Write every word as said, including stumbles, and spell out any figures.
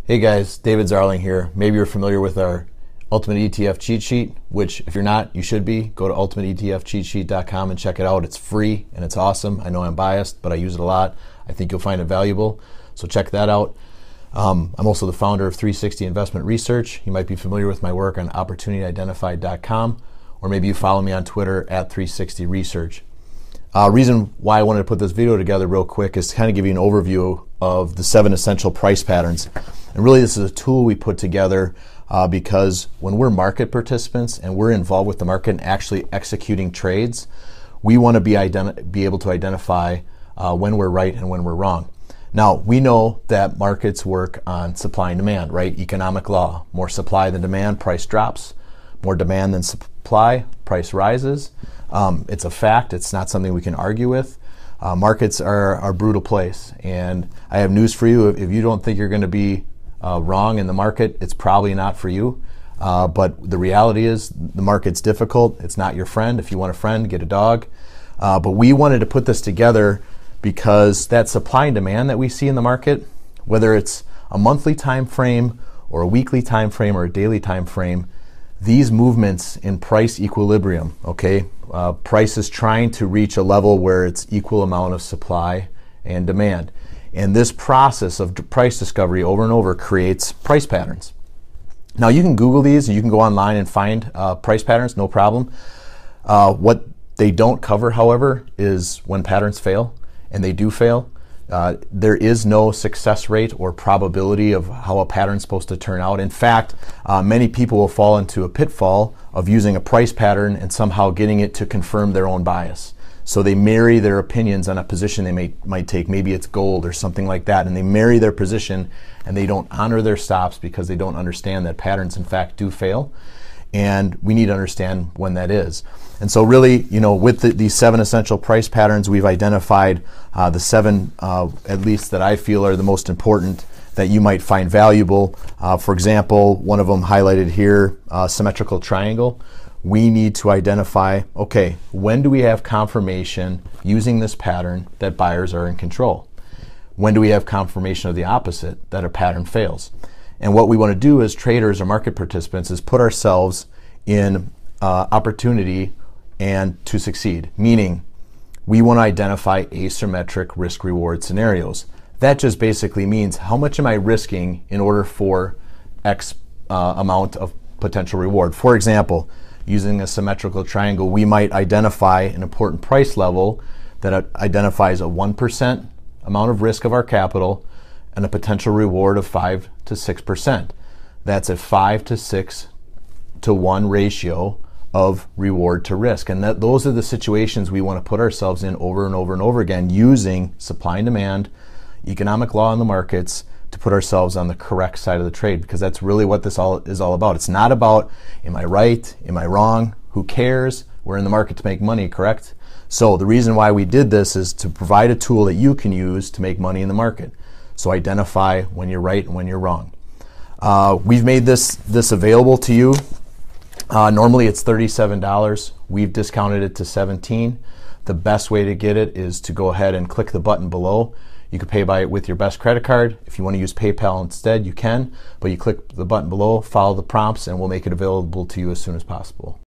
Hey guys, David Zarling here. Maybe you're familiar with our Ultimate E T F cheat sheet, which if you're not, you should be. Go to ultimate E T F cheat sheet dot com and check it out. It's free and it's awesome. I know I'm biased, but I use it a lot. I think you'll find it valuable, so check that out. Um, I'm also the founder of three sixty Investment Research. You might be familiar with my work on opportunity identified dot com, or maybe you follow me on Twitter at three sixty research. Uh, reason why I wanted to put this video together real quick is to kind of give you an overview of the seven essential price patterns. And really this is a tool we put together uh, because when we're market participants and we're involved with the market and actually executing trades, we want to be, identi- be able to identify uh, when we're right and when we're wrong. Now, we know that markets work on supply and demand, right? Economic law. More supply than demand, price drops. More demand than supply, price rises. Um, it's a fact. It's not something we can argue with. Uh, markets are, are a brutal place. And I have news for you. If, if you don't think you're going to be uh, wrong in the market, it's probably not for you. Uh, but the reality is the market's difficult. It's not your friend. If you want a friend, get a dog. Uh, but we wanted to put this together because that supply and demand that we see in the market, whether it's a monthly time frame or a weekly time frame or a daily time frame, these movements in price equilibrium, okay, uh, price is trying to reach a level where it's equal amount of supply and demand. And this process of price discovery over and over creates price patterns. Now you can Google these and you can go online and find uh, price patterns, no problem. Uh, what they don't cover, however, is when patterns fail. And they do fail. Uh, there is no success rate or probability of how a pattern is supposed to turn out. In fact, uh, many people will fall into a pitfall of using a price pattern and somehow getting it to confirm their own bias. So they marry their opinions on a position they may, might take, maybe it's gold or something like that, and they marry their position and they don't honor their stops because they don't understand that patterns in fact do fail. And we need to understand when that is. And so really, you know, with the, these seven essential price patterns, we've identified uh, the seven, uh, at least that I feel are the most important that you might find valuable. Uh, for example, one of them highlighted here, uh, symmetrical triangle. We need to identify, okay, when do we have confirmation using this pattern that buyers are in control? When do we have confirmation of the opposite, that a pattern fails? And what we want to do as traders or market participants is put ourselves in uh, opportunity and to succeed, meaning we want to identify asymmetric risk reward scenarios. That just basically means how much am I risking in order for X uh, amount of potential reward. For example, using a symmetrical triangle, we might identify an important price level that identifies a one percent amount of risk of our capital and a potential reward of five to six percent. That's a five to six to one ratio of reward to risk. And that, those are the situations we want to put ourselves in over and over and over again, using supply and demand, economic law in the markets to put ourselves on the correct side of the trade, because that's really what this all is all about. It's not about, am I right? Am I wrong? Who cares? We're in the market to make money, correct? So the reason why we did this is to provide a tool that you can use to make money in the market. So identify when you're right and when you're wrong. Uh, we've made this this available to you. Uh, normally it's thirty-seven dollars. We've discounted it to seventeen dollars. The best way to get it is to go ahead and click the button below. You can pay by it with your best credit card. If you want to use PayPal instead, you can. But you click the button below, follow the prompts, and we'll make it available to you as soon as possible.